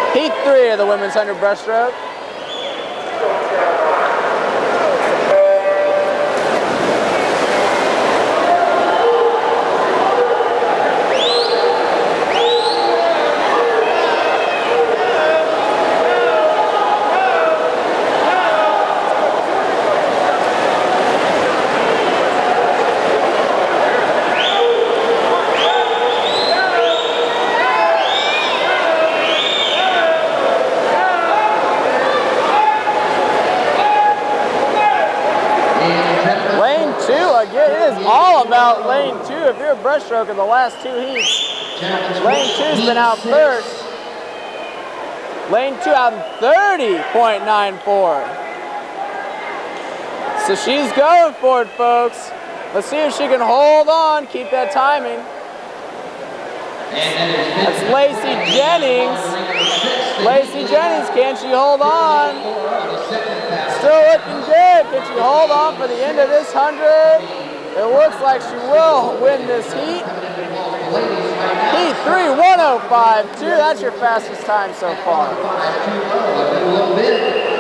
Heat 3 of the women's 100 breaststroke. Again, it is all about lane 2 if you're a breaststroke in the last 2 heats. Lane 2's been out first. Lane 2 out in 30.94. So she's going for it, folks. Let's see if she can hold on, keep that timing. That's Lacey Jennings. Lacey Jennings, can she hold on? Still looking good. Can she hold on for the end of this 100? It looks like she will win this heat. Heat 3, 1:05.2. That's your fastest time so far.